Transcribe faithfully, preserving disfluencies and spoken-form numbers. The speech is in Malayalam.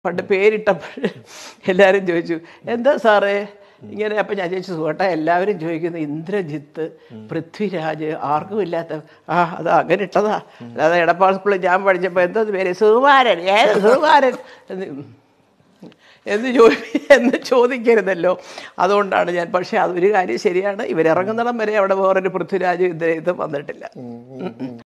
പണ്ട് പേരിട്ടപ്പോൾ എല്ലാവരും ചോദിച്ചു എന്താ സാറേ ഇങ്ങനെ. അപ്പം ഞാൻ ചോദിച്ചു സുഖേട്ടാ എല്ലാവരും ചോദിക്കുന്നു ഇന്ദ്രജിത്ത് പൃഥ്വിരാജ് ആർക്കും ഇല്ലാത്ത ആ അത് അങ്ങനെ ഇട്ടതാ, അല്ലാതെ എടപ്പാൾ സ്കൂളിൽ ഞാൻ പഠിച്ചപ്പോൾ എന്താ പേര് സുകുമാരൻ ഏത് സുകുമാരൻ എന്ന് എന്ന് ചോദി എന്ന് ചോദിക്കരുതല്ലോ. അതുകൊണ്ടാണ് ഞാൻ. പക്ഷേ അതൊരു കാര്യം ശരിയാണ്, ഇവരിറങ്ങുന്നിടം വരെ അവിടെ വേറൊരു പൃഥ്വിരാജ് ഇന്ദ്രജിത്തും വന്നിട്ടില്ല.